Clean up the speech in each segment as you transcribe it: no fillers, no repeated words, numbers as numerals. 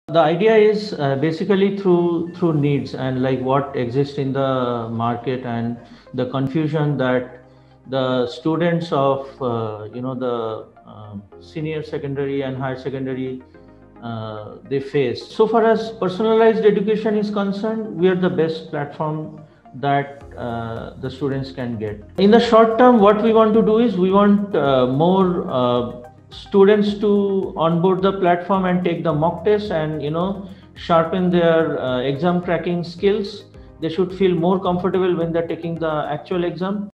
The idea is basically through needs and like what exists in the market and the confusion that the students of the senior secondary and higher secondary they face. So far as personalized education is concerned, we are the best platform that the students can get. In the short term, what we want to do is we want more students to onboard the platform and take the mock test and sharpen their exam cracking skills. They should feel more comfortable when they're taking the actual exam.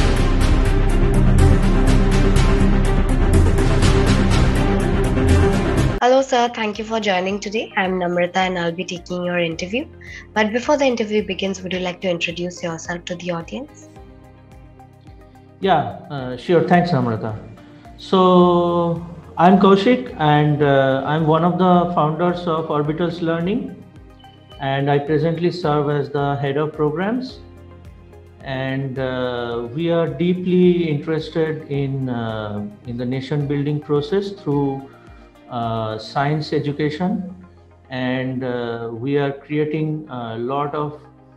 Hello, sir. Thank you for joining today. I'm Namrata and I'll be taking your interview. But before the interview begins, would you like to introduce yourself to the audience? Yeah, sure. Thanks, Namrata. So, I'm Kaushik and I'm one of the founders of Orbitals Learning, and I presently serve as the head of programs. And we are deeply interested in the nation building process through science education, and we are creating a lot of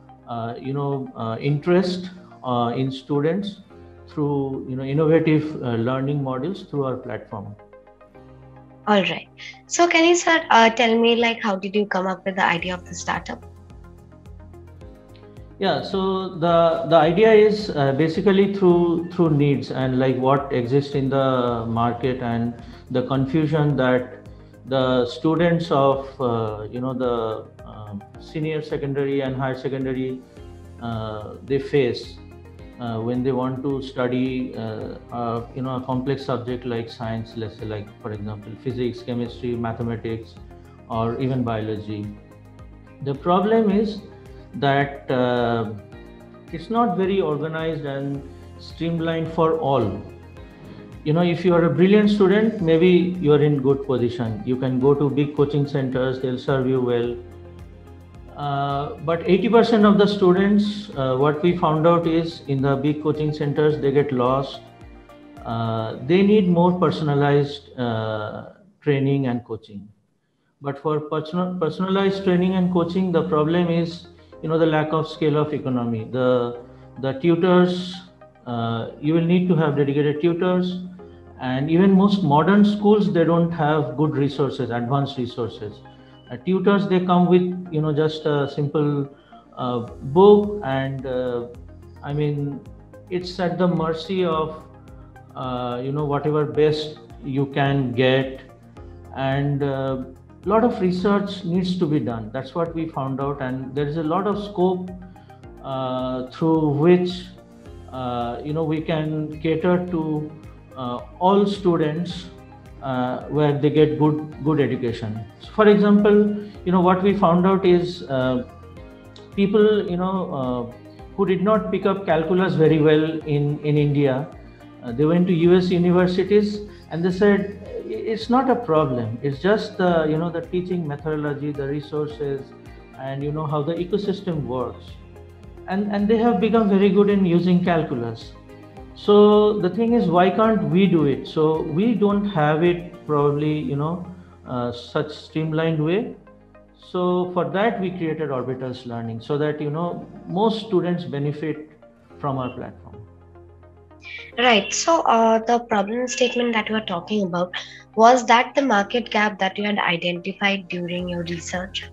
interest in students through innovative learning models through our platform. All right. So, can you, sir, tell me how did you come up with the idea of the startup? Yeah, so the idea is basically through needs and like what exists in the market and the confusion that the students of the senior secondary and higher secondary they face when they want to study a complex subject like science, let's say, like for example physics, chemistry, mathematics, or even biology. The problem is that it's not very organized and streamlined for all. If you are a brilliant student, maybe you are in good position. You can go to big coaching centers, they'll serve you well. But 80% of the students, what we found out is in the big coaching centers, they get lost. They need more personalized training and coaching. But for personalized training and coaching, the problem is the lack of scale of economy. The tutors, you will need to have dedicated tutors, and even most modern schools, they don't have good resources, advanced resources. Tutors, they come with just a simple book, and I mean it's at the mercy of whatever best you can get, and lot of research needs to be done. That's what we found out, and there is a lot of scope through which we can cater to all students where they get good education. So for example, what we found out is people who did not pick up calculus very well in India, they went to US universities, and they said it's not a problem. It's just the teaching methodology, the resources, and how the ecosystem works. And they have become very good in using calculus. So the thing is, why can't we do it? So we don't have it probably, such streamlined way. So for that, we created Orbitals Learning so that, most students benefit from our platform. Right. So, the problem statement that you are talking about, was that the market gap that you had identified during your research?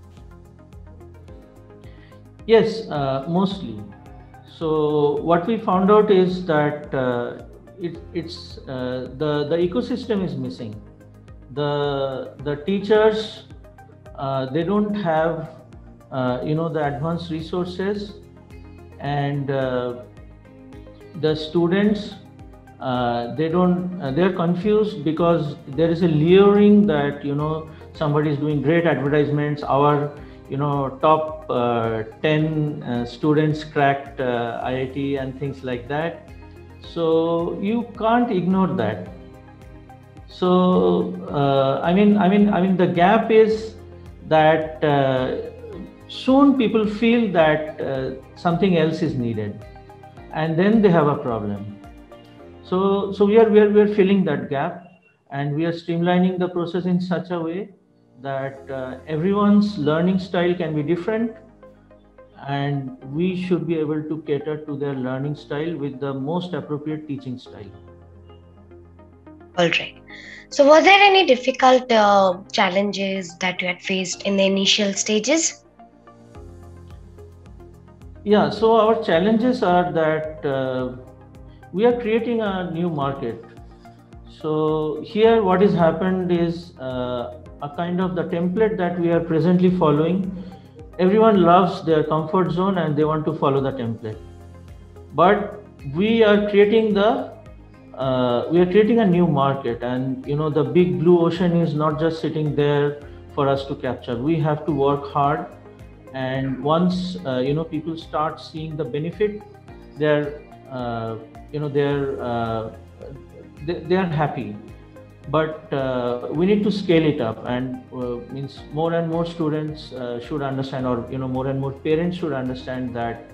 Yes, mostly. So what we found out is that it's the ecosystem is missing. The teachers, they don't have the advanced resources, and the students, they're confused because there is a luring that somebody is doing great advertisements. Our top 10 students cracked IIT and things like that. So you can't ignore that. So I mean the gap is that soon people feel that something else is needed, and then they have a problem. So we are filling that gap, and we are streamlining the process in such a way that everyone's learning style can be different, and we should be able to cater to their learning style with the most appropriate teaching style. All right. So, were there any difficult challenges that you had faced in the initial stages? Yeah, so our challenges are that we are creating a new market. So here what has happened is a kind of the template that we are presently following. Everyone loves their comfort zone and they want to follow the template. But we are creating a new market, and the big blue ocean is not just sitting there for us to capture. We have to work hard, and once people start seeing the benefit, they're they're they are happy. But we need to scale it up, and means more and more students should understand, or more and more parents should understand that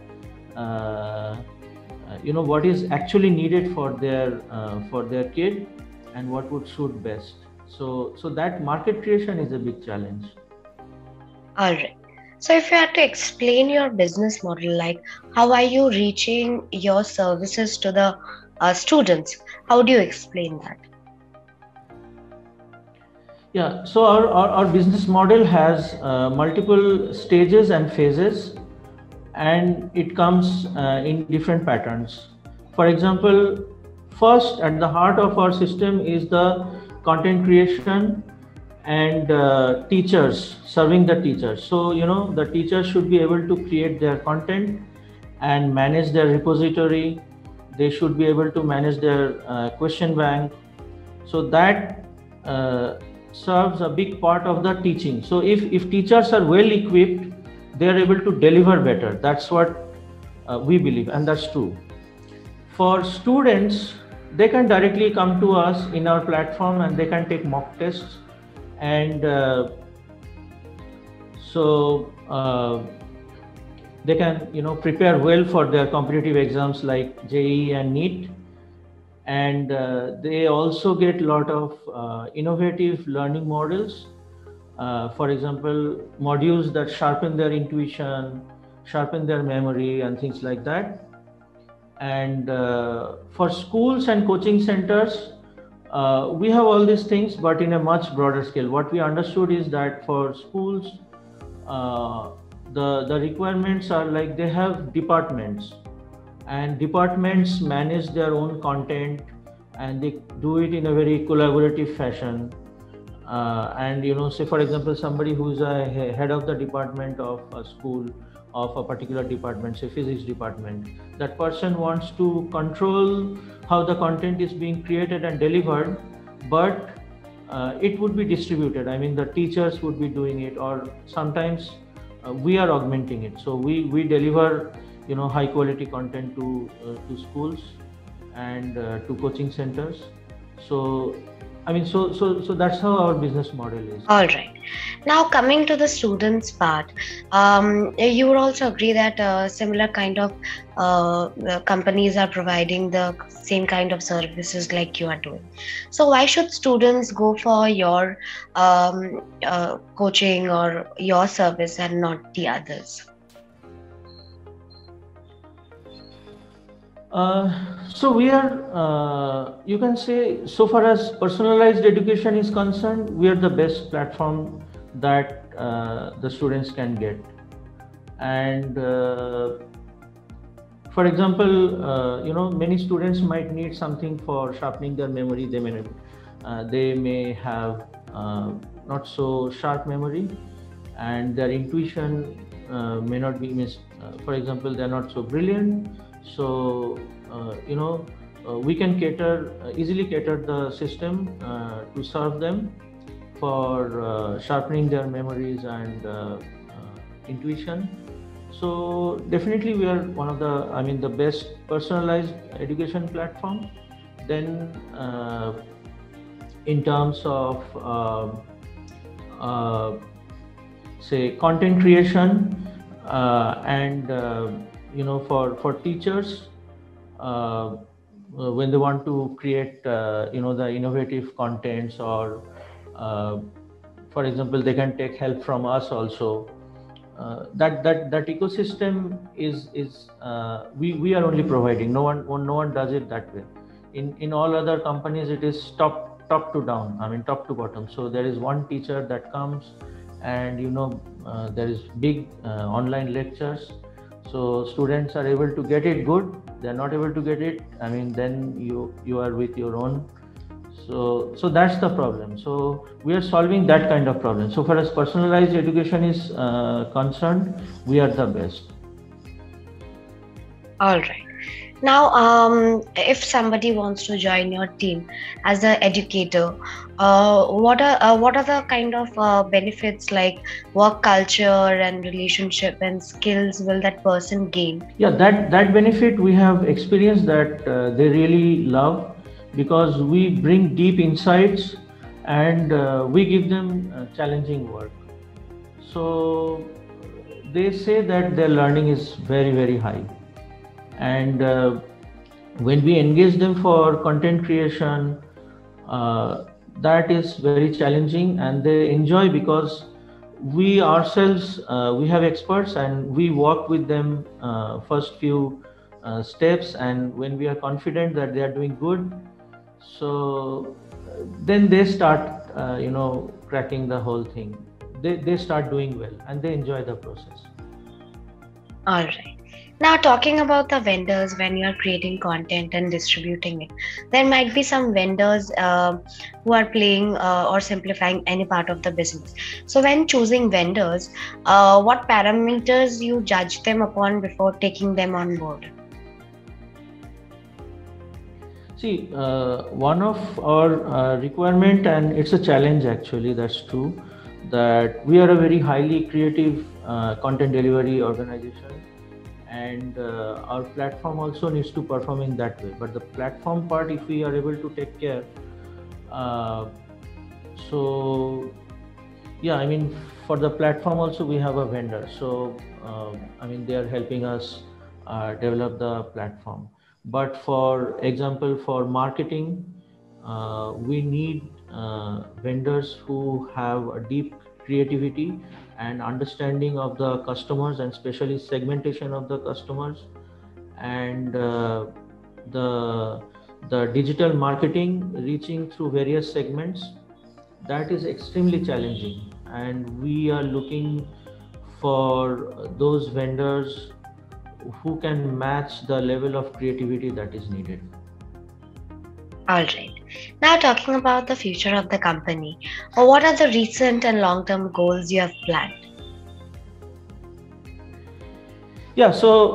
what is actually needed for their kid and what would suit best. So that market creation is a big challenge. All right. So, if you had to explain your business model, like how are you reaching your services to the students? How do you explain that? Yeah, so our business model has multiple stages and phases, and it comes in different patterns. For example, first at the heart of our system is the content creation and teachers, serving the teachers. So the teachers should be able to create their content and manage their repository. They should be able to manage their question bank. So that serves a big part of the teaching. So if teachers are well equipped, they are able to deliver better. That's what we believe, and that's true. For students, they can directly come to us in our platform and they can take mock tests, and they can prepare well for their competitive exams like JEE and NEET. And they also get a lot of innovative learning models. For example, modules that sharpen their intuition, sharpen their memory, and things like that. And for schools and coaching centers, we have all these things, but in a much broader scale. What we understood is that for schools, the requirements are like they have departments, and departments manage their own content, and they do it in a very collaborative fashion. And say for example, somebody who's a head of the department of a school, of a particular department, say physics department, that person wants to control how the content is being created and delivered, but it would be distributed. I mean, the teachers would be doing it, or sometimes we are augmenting it. So we deliver high quality content to schools and to coaching centers. So I mean, so that's how our business model is. All right. Now, coming to the students part, you would also agree that similar kind of companies are providing the same kind of services like you are doing. So, why should students go for your coaching or your service and not the others? So we are, you can say, so far as personalized education is concerned, we are the best platform that the students can get. And for example, many students might need something for sharpening their memory. They may have not so sharp memory, and their intuition may not be for example, they're not so brilliant. So we can easily cater the system to serve them for sharpening their memories and intuition. So definitely we are one of the best personalized education platform. Then in terms of say content creation and for teachers, when they want to create the innovative contents, or for example, they can take help from us also. That ecosystem is we are only providing. No one does it that way. In all other companies, it is top to down. I mean, top to bottom. So there is one teacher that comes, and there is big online lectures. So students are able to get it good. They are not able to get it. I mean, then you are with your own. So that's the problem. So we are solving that kind of problem. So far as personalized education is concerned, we are the best. All right. Now, if somebody wants to join your team as an educator, what are the kind of benefits like work culture and relationship and skills will that person gain? Yeah, that benefit we have experienced that they really love, because we bring deep insights, and we give them challenging work. So they say that their learning is very high, and when we engage them for content creation, that is very challenging, and they enjoy, because we ourselves we have experts, and we work with them first few steps, and when we are confident that they are doing good, so then they start cracking the whole thing. They start doing well, and they enjoy the process. All right. Now, talking about the vendors, when you are creating content and distributing it, there might be some vendors who are playing or simplifying any part of the business. So, when choosing vendors, what parameters you judge them upon before taking them on board? See, one of our requirement, and it's a challenge actually, that's true, that we are a very highly creative content delivery organization, and our platform also needs to perform in that way. But the platform part, if we are able to take care, uh, so yeah, I mean, for the platform also we have a vendor. So I mean, they are helping us develop the platform. But for example, for marketing, we need vendors who have a deep creativity and understanding of the customers, and especially segmentation of the customers, and the digital marketing, reaching through various segments. That is extremely challenging, and we are looking for those vendors who can match the level of creativity that is needed. All right. Now, talking about the future of the company, what are the recent and long term goals you have planned? Yeah, so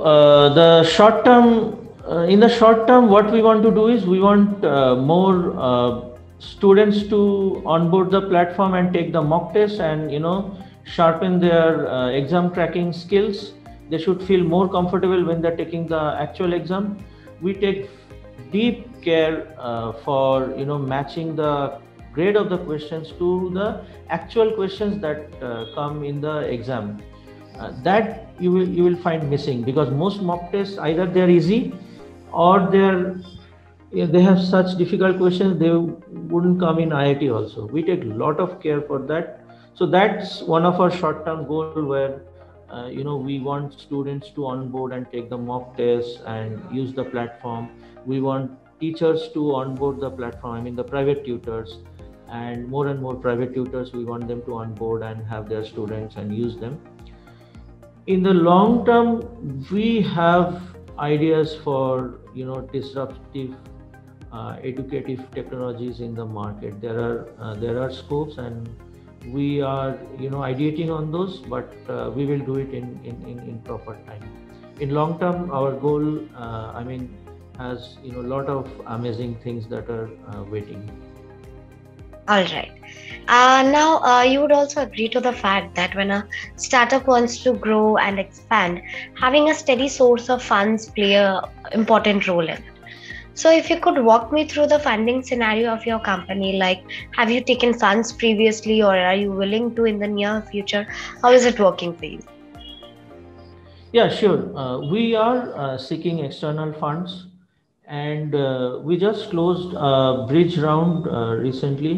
in the short term, what we want to do is we want more students to onboard the platform and take the mock test, and sharpen their exam cracking skills. They should feel more comfortable when they're taking the actual exam. We take deep care for matching the grade of the questions to the actual questions that come in the exam. That you will find missing, because most mock tests, either they're easy, or they have such difficult questions, they wouldn't come in IIT also. We take a lot of care for that. So that's one of our short-term goal, where we want students to onboard and take the mock tests and use the platform. We want teachers to onboard the platform, I mean the private tutors, and more private tutors, we want them to onboard and have their students and use them. In the long term, we have ideas for disruptive educative technologies in the market. There are scopes, and we are ideating on those, but we will do it in proper time. In long term, our goal has a lot of amazing things that are waiting. All right. Now, you would also agree to the fact that when a startup wants to grow and expand, having a steady source of funds play a important role in it. So, if you could walk me through the funding scenario of your company, like have you taken funds previously, or are you willing to in the near future? How is it working for you? Yeah, sure. We are seeking external funds, and we just closed a bridge round recently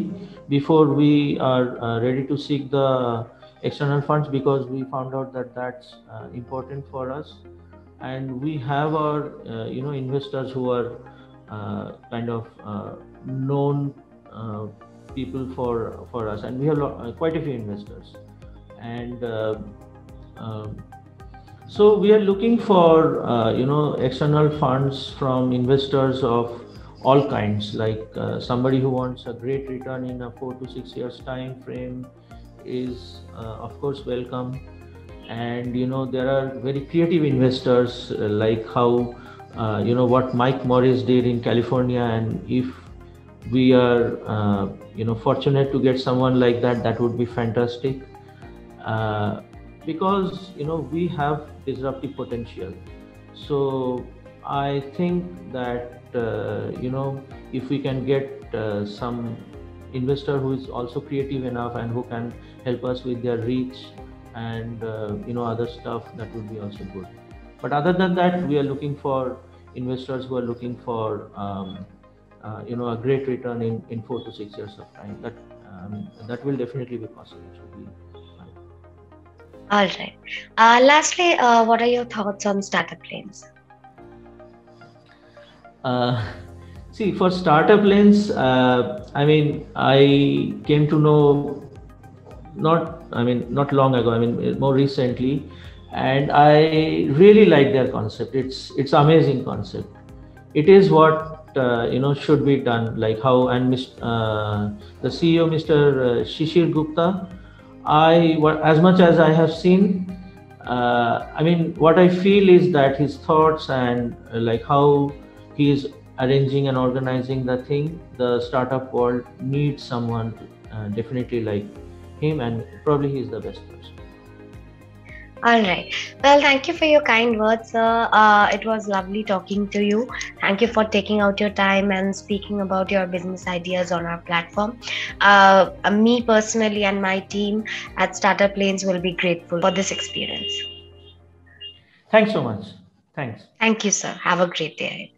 before we are ready to seek the external funds, because we found out that that's important for us. And we have our investors who are kind of known people for us, and we have quite a few investors. And so we are looking for external funds from investors of all kinds, like somebody who wants a great return in a 4 to 6 years time frame is of course welcome. And there are very creative investors, like how what Mike Morris did in California. And if we are fortunate to get someone like that, that would be fantastic, because we have disruptive potential. So I think that if we can get some investor who is also creative enough and who can help us with their reach and other stuff, that would be also good. But other than that, we are looking for investors who are looking for a great return in 4 to 6 years of time. That will definitely be possible. All right. Lastly, what are your thoughts on startup lanes? See, for startup lanes, I came to know not long ago, more recently, and I really like their concept. It's amazing concept. It is what should be done, like how, and the CEO, Mr. Shishir Gupta, as much as I have seen, what I feel is that his thoughts and like how he is arranging and organizing the thing, the startup world needs someone definitely like him, and probably he's the best person. All right. Well, thank you for your kind words, sir. It was lovely talking to you. Thank you for taking out your time and speaking about your business ideas on our platform. Me personally and my team at Startup Lanes will be grateful for this experience. Thanks so much. Thanks. Thank you, sir. Have a great day.